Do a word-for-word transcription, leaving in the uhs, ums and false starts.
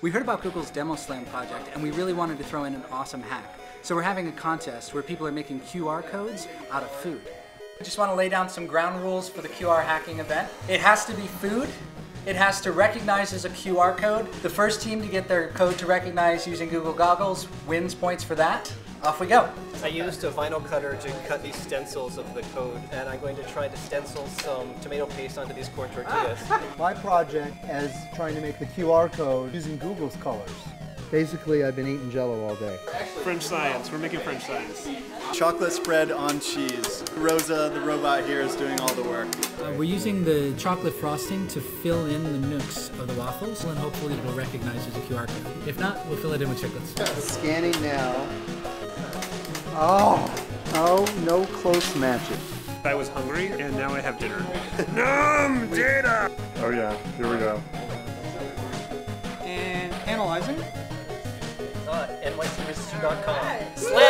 We heard about Google's Demo Slam project and we really wanted to throw in an awesome hack. So we're having a contest where people are making Q R codes out of food. I just want to lay down some ground rules for the Q R hacking event. It has to be food. It has to recognize as a Q R code. The first team to get their code to recognize using Google Goggles wins points for that. Off we go. I used a vinyl cutter to cut these stencils of the code, and I'm going to try to stencil some tomato paste onto these corn tortillas. My project is trying to make the Q R code using Google's colors. Basically, I've been eating Jell-O all day. French science. We're making French science. Chocolate spread on cheese. Rosa, the robot here, is doing all the work. Uh, we're using the chocolate frosting to fill in the nooks of the waffles, and hopefully it will recognize as a Q R code. If not, we'll fill it in with chiclets. Scanning now. Oh, oh, no close matches. I was hungry, and now I have dinner. Numb data! Oh yeah, here we go. And analyzing. Uh, N Y C Resistor dot com.